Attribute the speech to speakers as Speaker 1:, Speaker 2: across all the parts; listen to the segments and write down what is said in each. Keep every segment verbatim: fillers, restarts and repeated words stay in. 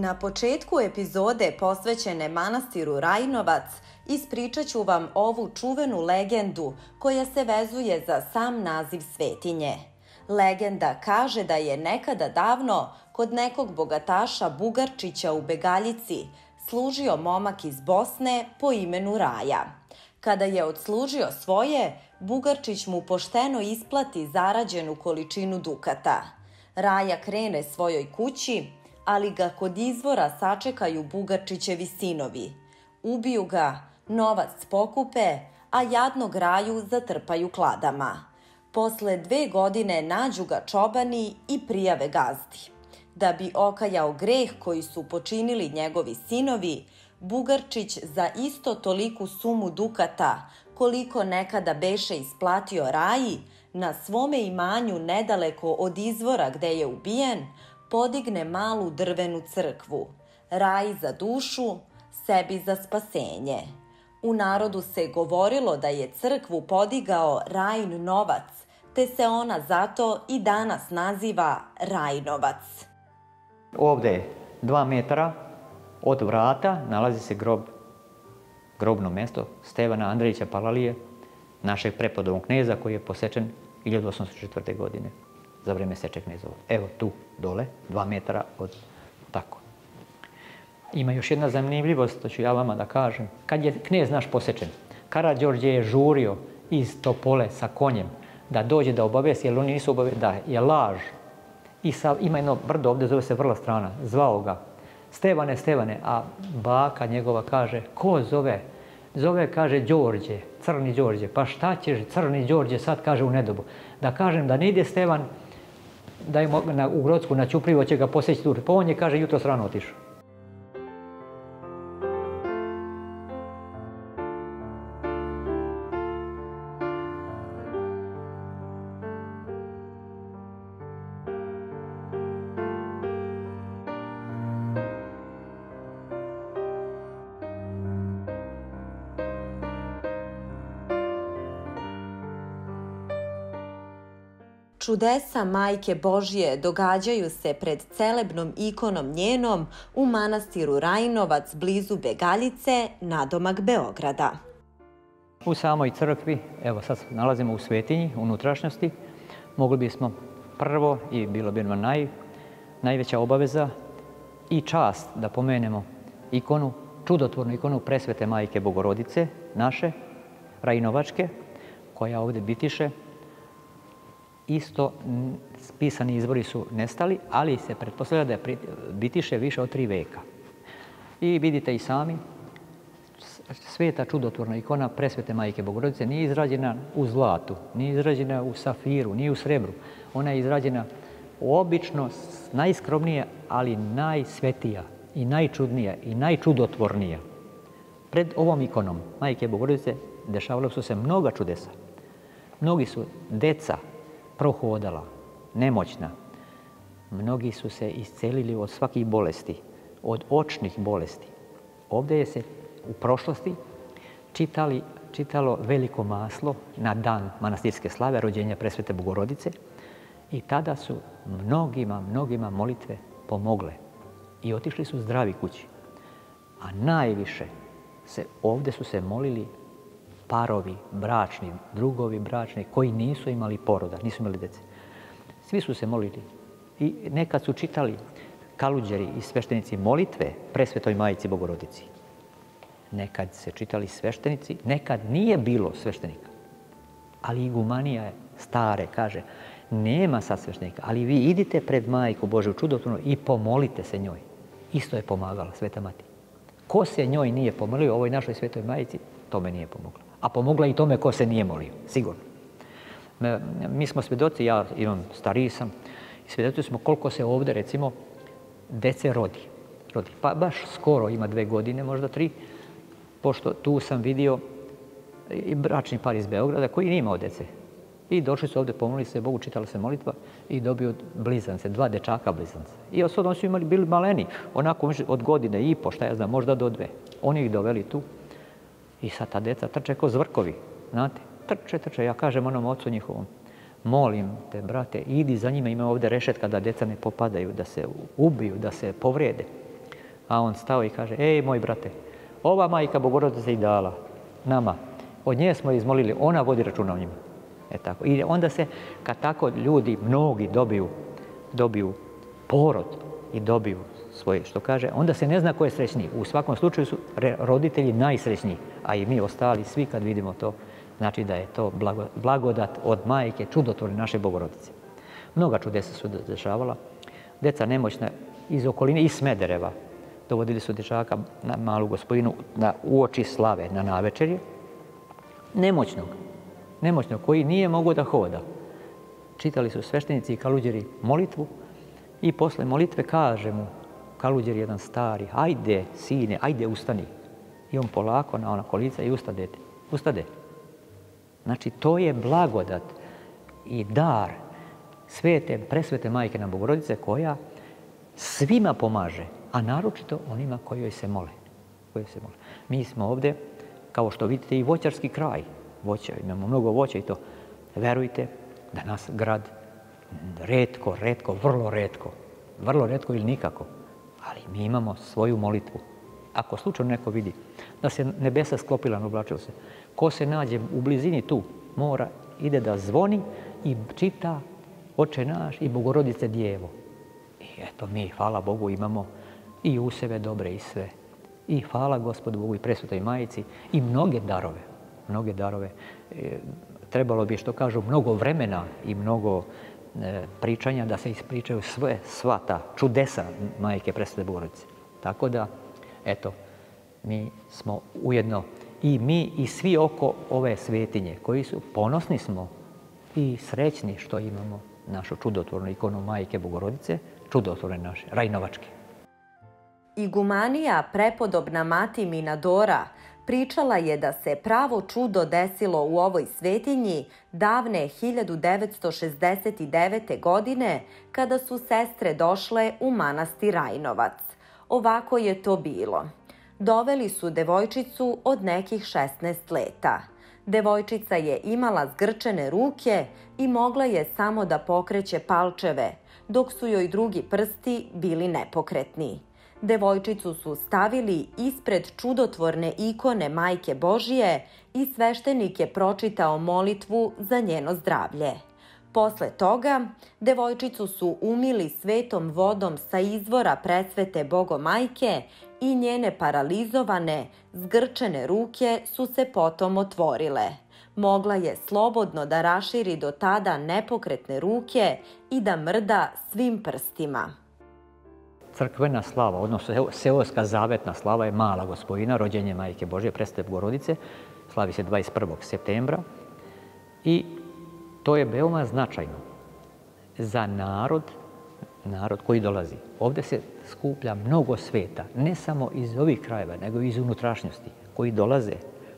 Speaker 1: Na početku epizode posvećene manastiru Rajnovac ispričat ću vam ovu čuvenu legendu koja se vezuje za sam naziv svetinje. Legenda kaže da je nekada davno kod nekog bogataša Bugarčića u Begaljici služio momak iz Bosne po imenu Raja. Kada je odslužio svoje, Bugarčić mu pošteno isplati zarađenu količinu dukata. Raja krene svojoj kući, ali ga kod izvora sačekaju Bugarčićevi sinovi. Ubiju ga, novac pokupe, a jadnog Raju zatrpaju kladama. Posle dve godine nađu ga čobani i prijave gazdi. Da bi okajao greh koji su počinili njegovi sinovi, Bugarčić za isto toliku sumu dukata, koliko nekada beše isplatio Raji, na svome imanju nedaleko od izvora gde je ubijen, podigne malu drvenu crkvu. Raji za dušu, sebi za spasenje. U narodu se govorilo da je crkvu podigao Rajin novac, te se ona zato i danas naziva Rajnovac.
Speaker 2: Ovde je dva metara od vrata nalazi se grob, grobno mesto Stevana Andrejića Palalije, našeg prepodobnog kneza koji je posečen hiljadu osamsto četvrte. godine za vreme seče knezova. Evo tu dole, dva metara od tako. Ima još jedna zanimljivost, to ću ja vama da kažem. Kad je knez naš posečen, Karađorđe je žurio iz Topole sa konjem da dođe da obavesti, jer oni nisu obavesti, da je laž. I sa, ima jedno brdo ovde, zove se Vrla strana, zvao ga Stevane, Stevane, a baka njegova kaže, ko zove? Zove, kaže, Đorđe, crni Đorđe. Pa šta ćeš, crni Đorđe, sad kaže u nedobu. Da kažem da ne ide Stevan, da je na, u Grodsku na Ćuprivo će ga poseći tu. Pa on je, kaže, jutro rano otišao.
Speaker 1: Čudesa Majke Božje događaju se pred celebnom ikonom njenom u manastiru Rajnovac blizu Begaljice, nadomak Beograda.
Speaker 2: U samoj crkvi, evo sad nalazimo u svetinji, unutrašnjosti, mogli bismo prvo, i bilo bi nam naj, najveća obaveza i čast da pomenemo ikonu, čudotvornu ikonu Presvete Majke Bogorodice, naše, Rajnovačke, koja ovde bitiše. Isto pisani izvori su nestali, ali se pretpostavlja da je bitiše više od tri veka. I vidite i sami, sveta čudotvorna ikona Presvete Majke Bogorodice nije izrađena u zlatu, nije izrađena u safiru, nije u srebru. Ona je izrađena obično, najskromnija, ali najsvetija i najčudnija i najčudotvornija. Pred ovom ikonom Majke Bogorodice dešavalo su se mnoga čudesa. Mnogi su deca prohodala, nemoćna. Mnogi su se iscelili od svakih bolesti, od očnih bolesti. Ovdje je se u prošlosti čitali, čitalo veliko maslo na dan manastirske slave, rođenja Presvete Bogorodice, i tada su mnogima, mnogima molitve pomogle i otišli su zdravi kući. A najviše se, ovdje su se molili parovi, bračni, drugovi bračni, koji nisu imali poroda, nisu imali dece. Svi su se molili. I nekad su čitali kaluđeri i sveštenici molitve Presvetoj Majici Bogorodici. Nekad se čitali sveštenici, nekad nije bilo sveštenika. Ali igumanija je stare, kaže, nema sad sveštenika, ali vi idite pred Majku Božju čudotvornu i pomolite se njoj. Isto je pomagala Sveta Mati. Ko se njoj nije pomolio, ovoj našoj Svetoj Majici, tome nije pomogla. A pomogla i tome ko se nije molio, sigurno. Mi smo svjedoci, ja imam stariji sam, i svjedoci smo koliko se ovdje, recimo, dece rodi. rodi. Pa baš skoro, ima dve godine, možda tri, pošto tu sam vidio i bračni par iz Beograda koji nije imao dece. I došli su ovdje, pomolili se Bogu, čitala se molitva i dobio blizance, dva dečaka blizance. I od sada su imali, bili maleni, onako od godine i po, šta ja znam, možda do dve. Oni ih doveli tu. I sad ta deca trče ko zvrkovi, znate, trče, trče. Ja kažem onom ocu njihovom, molim te, brate, idi za njima, ima ovdje rešetka da deca ne popadaju, da se ubiju, da se povrede. A on stao i kaže, ej, moj brate, ova majka Bogorodica i dala nama. Od nje smo izmolili, ona vodi računa o njima. E tako. I onda se, kad tako ljudi, mnogi dobiju, dobiju porod i dobiju svoje, što kaže, onda se ne zna ko je srećniji. U svakom slučaju su roditelji najsrećniji, a i mi ostali, svi kad vidimo to, znači da je to blagodat od majke, čudotvorne naše Bogorodice. Mnoga čudesa su dešavala. Deca nemoćna iz okoline, iz Smedereva, dovodili su dečaka na malu gospodinu na uoči slave, na navečerje, nemoćnog, nemoćnog, koji nije mogao da hoda. Čitali su sveštenici i kaluđeri molitvu i posle molitve kaže mu kaluđer jedan stari, ajde sine, ajde ustani. I on polako na ona kolica i ustade. Ustade. Znači, to je blagodat i dar svete, presvete majke nam Bogorodice koja svima pomaže, a naročito onima koji joj se mole. Koji se mole. Mi smo ovde, kao što vidite, i voćarski kraj. Voća, imamo mnogo voća i to. Verujte da nas grad retko, retko, vrlo retko, vrlo retko ili nikako, ali mi imamo svoju molitvu. Ako slučajno neko vidi da se nebesa sklopila, oblačilo se, ko se nađe u blizini tu, mora, ide da zvoni i čita Oče naš i Bogorodice Djevo. I eto, mi, hvala Bogu, imamo i u sebe dobre i sve. I hvala Gospodu Bogu i presvetoj majici i mnoge darove. Mnoge darove. E, trebalo bi, što kažu, mnogo vremena i mnogo e, pričanja da se ispričaju sve, sva ta čudesa majke presvete Bogorodice. Tako da, eto, mi smo ujedno i mi i svi oko ove svetinje koji su, ponosni smo i srećni što imamo našu čudotvornu ikonu majke Bogorodice, čudotvorne naše, Rajnovačke.
Speaker 1: Igumanija prepodobna mati Minadora pričala je da se pravo čudo desilo u ovoj svetinji davne hiljadu devetsto šezdeset devete. godine kada su sestre došle u manastir Rajnovac. Ovako je to bilo. Doveli su devojčicu od nekih šesnaest leta. Devojčica je imala zgrčene ruke i mogla je samo da pokreće palčeve, dok su joj drugi prsti bili nepokretni. Devojčicu su stavili ispred čudotvorne ikone Majke Božije i sveštenik je pročitao molitvu za njeno zdravlje. Posle toga, devojčicu su umili svetom vodom sa izvora presvete Bogomajke i njene paralizovane, zgrčene ruke su se potom otvorile. Mogla je slobodno da raširi do tada nepokretne ruke i da mrda svim prstima.
Speaker 2: Crkvena slava, odnosno seoska zavetna slava je Mala Gospodina, rođenje Majke Božije, presvete Bogorodice, slavi se dvadeset prvog septembra i to je veoma značajno za narod, narod koji dolazi. Ovde se skuplja mnogo sveta, ne samo iz ovih krajeva, nego i iz unutrašnjosti, koji dolaze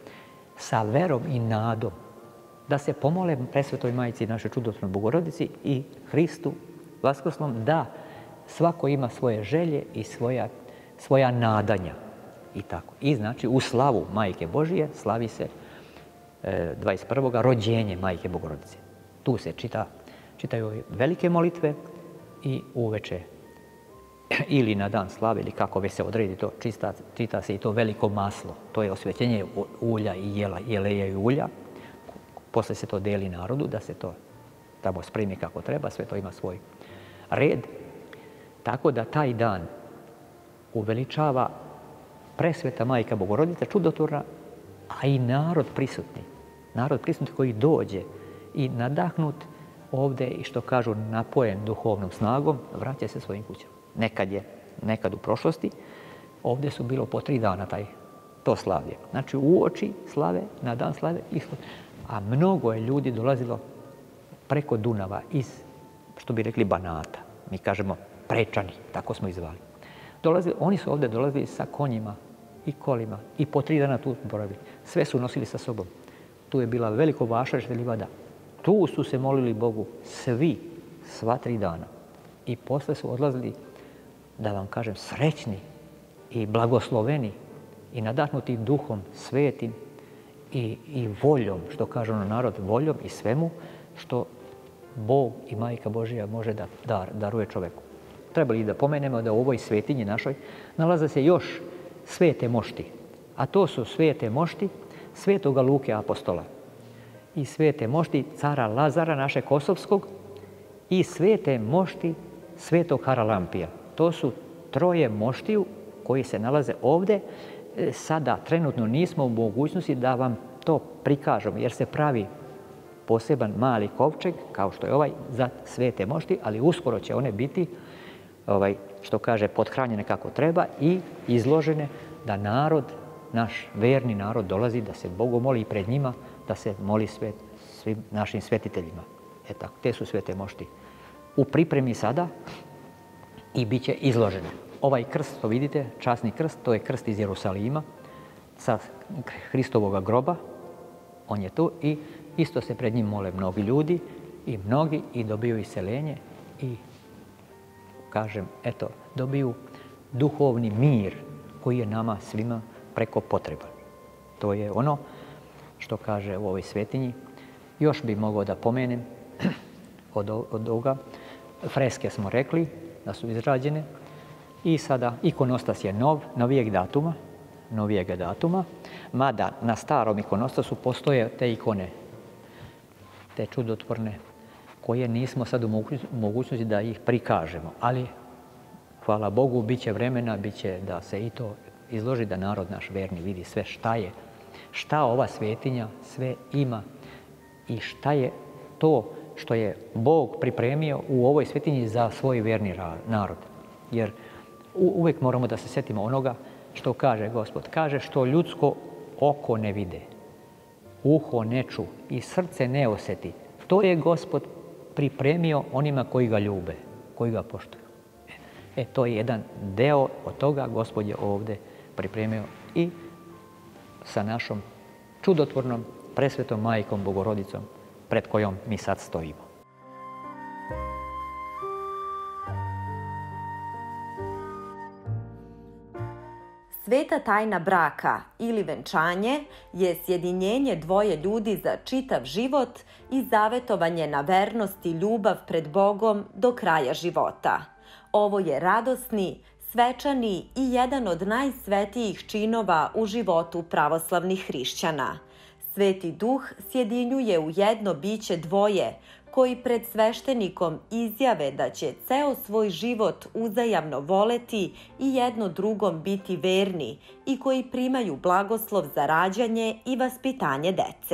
Speaker 2: sa verom i nadom da se pomole presvetoj majici našoj čudotvornoj Bogorodici i Hristu Vaskrslom da svako ima svoje želje i svoja, svoja nadanja. I tako. I znači u slavu Majke Božije slavi se dvadeset prvog rođenje Majke Bogorodice. Tu se čita, čitaju velike molitve i uveče ili na dan slave ili kako već se odredi to, čita, čita se i to veliko maslo. To je osvećenje ulja i jela, jeleja i ulja. Posle se to deli narodu da se to tamo spremi kako treba, sve to ima svoj red. Tako da taj dan uveličava presveta Majka Bogorodica, čudotvorna, a i narod prisutni. Narod prisutni koji dođe i nadahnut ovde i što kažu napojen duhovnom snagom, vraća se svojim kućama. Nekad je, nekad u prošlosti, ovde su bilo po tri dana taj, to slavlje. Znači u oči slave, na dan slave, ishod. A mnogo je ljudi dolazilo preko Dunava iz, što bi rekli, Banata. Mi kažemo Prečani, tako smo ih zvali. Dolazili, oni su ovde dolazili sa konjima i kolima i po tri dana tu boravili. Sve su nosili sa sobom. Tu je bila veliko vašarište livada. Tu su se molili Bogu svi, sva tri dana. I posle su odlazili, da vam kažem, srećni i blagosloveni i nadahnuti duhom svetim i, i voljom, što kaže ono narod, voljom i svemu što Bog i Majka Božija može da dar, daruje čoveku. trebali da pomenemo da u ovoj svetinji našoj nalaze se još svete mošti. A to su svete mošti svetoga Luke apostola i svete mošti cara Lazara, našeg Kosovskog, i svete mošti svetog Haralampija. To su troje moštiju koji se nalaze ovde. Sada trenutno nismo u mogućnosti da vam to prikažemo, jer se pravi poseban mali kovčeg, kao što je ovaj, za svete mošti, ali uskoro će one biti, ovaj, što kaže, pothranjene kako treba i izložene da narod, naš verni narod, dolazi da se Bogu moli i pred njima, da se moli svet, svim našim svetiteljima. E tako, te su svete mošti u pripremi sada i bit će izložene. Ovaj krst, to vidite, časni krst, to je krst iz Jerusalima sa Hristovog groba. On je tu i isto se pred njim mole mnogi ljudi i mnogi i dobiju iseljenje i, kažem, eto, dobiju duhovni mir koji je nama svima preko potreban. To je ono što kaže u ovoj svetinji. Još bi mogao da pomenem od, od ovoga. Freske smo rekli da su izrađene i sada ikonostas je nov, novijeg datuma, novijeg datuma, mada na starom ikonostasu postoje te ikone, te čudotvorne, koje nismo sad u mogućnosti da ih prikažemo. Ali, hvala Bogu, bit će vremena, bit će da se i to izloži, da narod naš verni vidi sve šta je, šta ova svetinja sve ima i šta je to što je Bog pripremio u ovoj svetinji za svoj verni narod. Jer uvek moramo da se setimo onoga što kaže Gospod. Kaže što ljudsko oko ne vide, uho ne ču i srce ne oseti. To je Gospod pripremio onima koji ga ljube, koji ga poštuju. E, to je jedan deo od toga Gospod je ovde pripremio i sa našom čudotvornom presvetom majkom Bogorodicom pred kojom mi sad stojimo.
Speaker 1: Sveta tajna braka ili venčanje je sjedinjenje dvoje ljudi za čitav život i zavetovanje na vernost i ljubav pred Bogom do kraja života. Ovo je radosni, svečani i jedan od najsvetijih činova u životu pravoslavnih hrišćana. Sveti Duh sjedinjuje u jedno biće dvoje koji pred sveštenikom izjave da će ceo svoj život uzajamno voleti i jedno drugom biti verni i koji primaju blagoslov za rađanje i vaspitanje dece.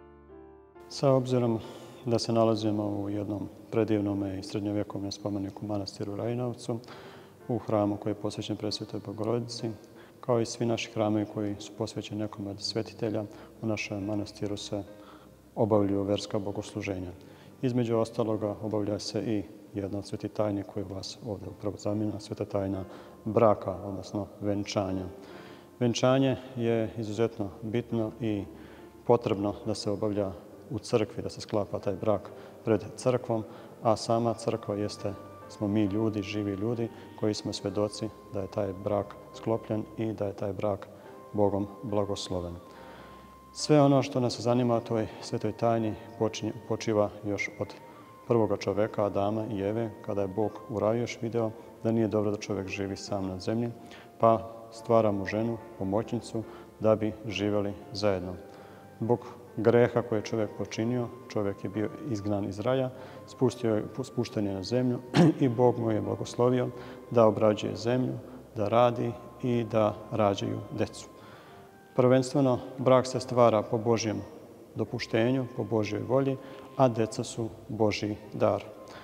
Speaker 3: Sa obzirom da se nalazimo u jednom predivnom i srednjovjekovnom spomeniku manastiru Rajinovcu, u hramu koji je posvećen Presvetoj Bogorodici, kao i svi naši hramovi koji su posvećeni nekom od svetitelja, u našem manastiru se obavljaju verska bogosluženja. Između ostaloga obavlja se i jedna od svetih tajni koju vas ovdje upravo zamjena, sveta tajna braka, odnosno venčanja. Venčanje je izuzetno bitno i potrebno da se obavlja u crkvi, da se sklapa taj brak pred crkvom, a sama crkva jeste, smo mi ljudi, živi ljudi, koji smo svedoci da je taj brak sklopljen i da je taj brak Bogom blagosloven. Sve ono što nas zanima o toj svetoj tajni počiva još od prvoga čoveka, Adama i Eve, kada je Bog u raju još video da nije dobro da čovjek živi sam na zemlji, pa stvara mu ženu, pomoćnicu, da bi živjeli zajedno. Zbog greha koje je čovjek počinio, čovjek je bio izgnan iz raja, spustio, spušten je na zemlju i Bog mu je blagoslovio da obrađuje zemlju, da radi i da rađaju decu. Prvenstveno, brak se stvara po Božjem dopuštenju, po Božjoj volji, a deca su Božji dar.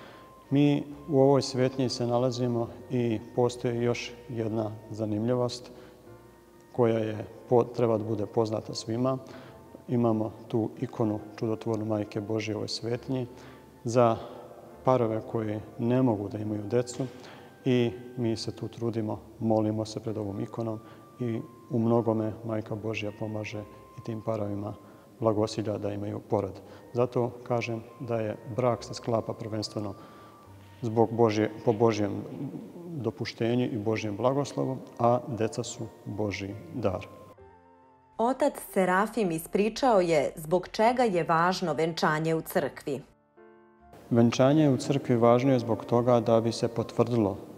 Speaker 3: Mi u ovoj svetnji se nalazimo i postoji još jedna zanimljivost koja je, treba da bude poznata svima. Imamo tu ikonu čudotvornu Majke Božje u ovoj svetnji za parove koji ne mogu da imaju decu i mi se tu trudimo, molimo se pred ovom ikonom i u mnogome Majka Božja pomaže i tim parovima blagosilja da imaju porod. Zato kažem da je brak se sklapa prvenstveno zbog Božje, po Božjem dopuštenju i Božjem blagoslovu, a deca su Božji dar.
Speaker 1: Otac Serafim ispričao je zbog čega je važno venčanje u crkvi.
Speaker 3: Venčanje u crkvi važno je zbog toga da bi se potvrdilo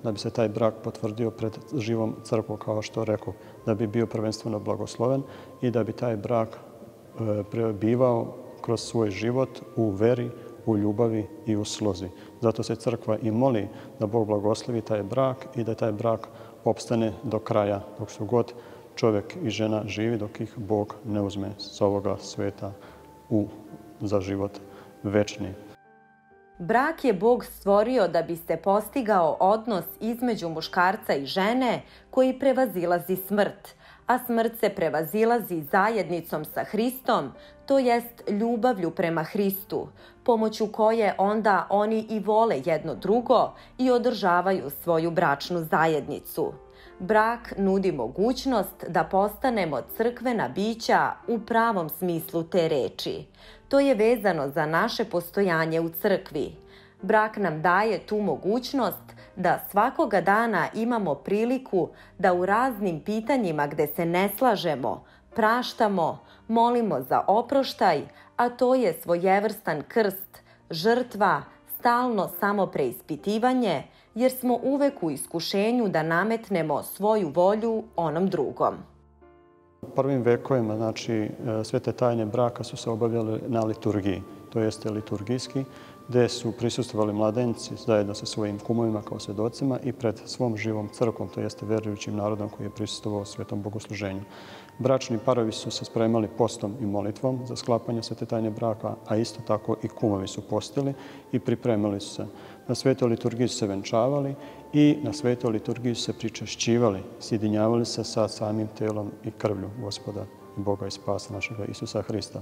Speaker 3: da bi se taj brak potvrdio pred živom crkvom, kao što rekao, da bi bio prvenstveno blagosloven i da bi taj brak bivao kroz svoj život u veri, u ljubavi i u slozi. Zato se crkva i moli da Bog blagoslovi taj brak i da taj brak opstane do kraja, dok su god čovjek i žena živi, dok ih Bog ne uzme s ovoga sveta u, za život večni.
Speaker 1: Brak je Bog stvorio da bi se postigao odnos između muškarca i žene koji prevazilazi smrt, a smrt se prevazilazi zajednicom sa Hristom, to jest ljubavlju prema Hristu, pomoću koje onda oni i vole jedno drugo i održavaju svoju bračnu zajednicu. Brak nudi mogućnost da postanemo crkvena bića u pravom smislu te reči. To je vezano za naše postojanje u crkvi. Brak nam daje tu mogućnost da svakoga dana imamo priliku da u raznim pitanjima gde se ne slažemo, praštamo, molimo za oproštaj, a to je svojevrstan krst, žrtva, stalno samopreispitivanje, jer smo uvek u iskušenju da nametnemo svoju volju onom drugom.
Speaker 3: U prvim vekovima, znači, svete tajne braka su se obavljale na liturgiji, to jeste liturgijski, gde su prisustvovali mladenci zajedno sa svojim kumovima kao svjedocima i pred svom živom crkvom, to jeste verujućim narodom koji je prisustvovao svetom bogosluženju. Bračni parovi su se spremali postom i molitvom za sklapanje svete tajne braka, a isto tako i kumovi su postili i pripremili su se. Na svetoj liturgiji su se venčavali i na svetoj liturgiji su se pričašćivali, sjedinjavali se sa samim telom i krvlju Gospoda i Boga i spasa našega Isusa Hrista.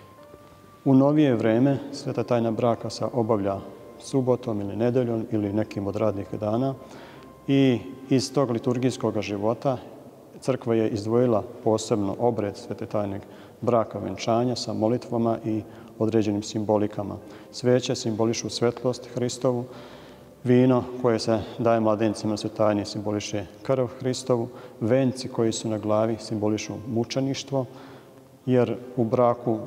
Speaker 3: U novije vreme sveta tajna braka se obavlja subotom ili nedeljom ili nekim od radnih dana i iz tog liturgijskog života crkva je izdvojila posebno obred svete tajnog braka venčanja sa molitvama i određenim simbolikama. Sveće simbolišu svetlost Hristovu, vino koje se daje mladencima svete tajne simboliše krv Hristovu, venci koji su na glavi simbolišu mučeništvo, jer u braku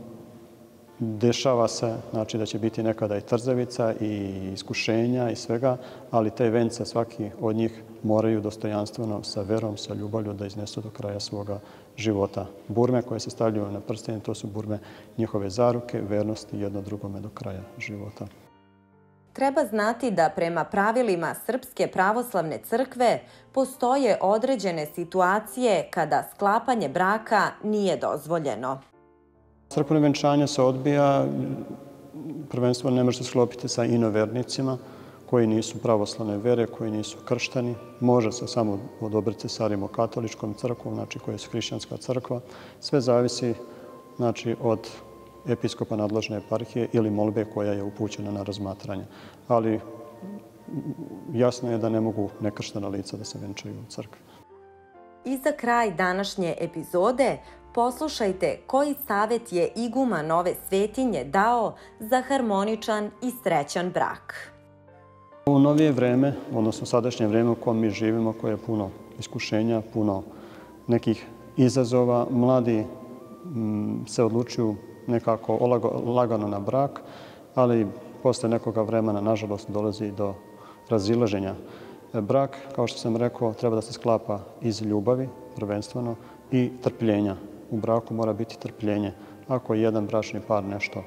Speaker 3: dešava se, znači, da će biti nekada i trzavica i iskušenja i svega, ali te vence svaki od njih moraju dostojanstveno sa verom, sa ljubavlju da iznesu do kraja svoga života. Burme koje se stavljaju na prstenje, to su burme njihove zaruke, vernosti jedno drugome do kraja života.
Speaker 1: Treba znati da prema pravilima Srpske pravoslavne crkve postoje određene situacije kada sklapanje braka nije dozvoljeno.
Speaker 3: Crkveno venčanje se odbija, prvenstveno ne može se sklopiti sa inovernicima koji nisu pravoslavne vere, koji nisu krštani. Može se samo odobriti sa rimokatoličkom crkvom, znači koja je hrišćanska crkva. Sve zavisi, znači, od episkopa nadležne eparhije ili molbe koja je upućena na razmatranje. Ali jasno je da ne mogu nekrštena lica da se venčaju u crkvi.
Speaker 1: I za kraj današnje epizode poslušajte koji savjet je iguman ove svetinje dao za harmoničan i srećan brak.
Speaker 3: U novije vreme, odnosno sadašnje vreme u kojem mi živimo, koje je puno iskušenja, puno nekih izazova, mladi se odlučuju nekako lagano na brak, ali posle nekoga vremena, nažalost, dolazi do razilaženja. Brak, kao što sam rekao, treba da se sklapa iz ljubavi, prvenstveno, i trpljenja. U braku mora biti trpljenje. Ako jedan bračni par nešto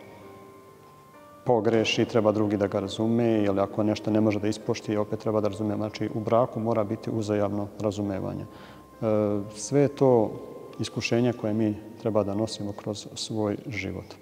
Speaker 3: pogreši, treba drugi da ga razume, ili ako nešto ne može da ispošti, opet treba da razume. Znači, u braku mora biti uzajamno razumevanje. Sve je to iskušenje koje mi treba da nosimo kroz svoj život.